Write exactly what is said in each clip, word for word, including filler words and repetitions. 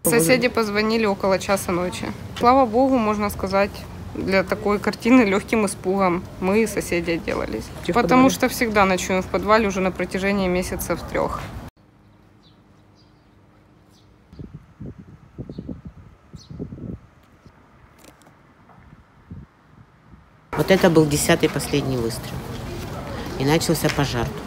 Соседи позвонили около часа ночи. Слава богу, можно сказать, для такой картины легким испугом мы, соседи, отделались. Потому что всегда ночуем в подвале уже на протяжении месяцев трех. Вот это был десятый последний выстрел. И начался пожар тут.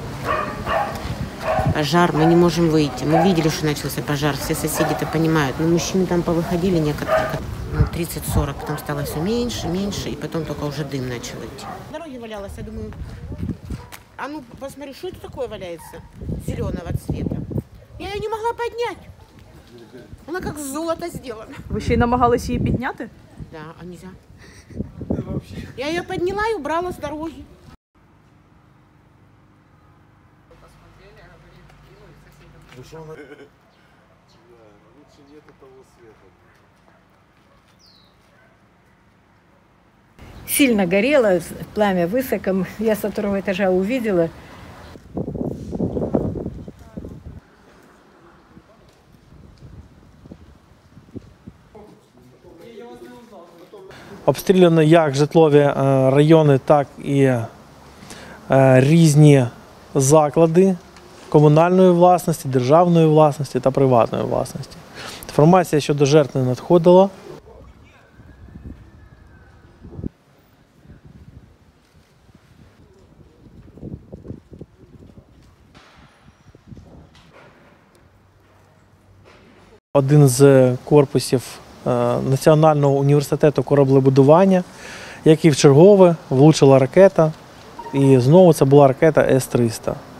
Пожар, мы не можем выйти. Мы видели, что начался пожар, все соседи это понимают. Но мужчины там повыходили некоторые, ну, тридцать-сорок, потом стало все меньше, меньше, и потом только уже дым начал идти. На дороге валялась, я думаю, а ну посмотри, что это такое валяется, зеленого цвета. Я ее не могла поднять. Она как золото сделана. Ви ще й намагалися її підняти? Да, а нельзя. Я ее подняла и убрала с дороги. Сильно горело, пламя высоко. Я со второго этажа увидела. Обстріляно як житлові райони, так і різні заклади комунальної власності, державної власності та приватної власності. Інформація щодо жертв не надходила. Один з корпусів Національного університету кораблебудування, як і вчергове влучила ракета, і знову це була ракета С триста.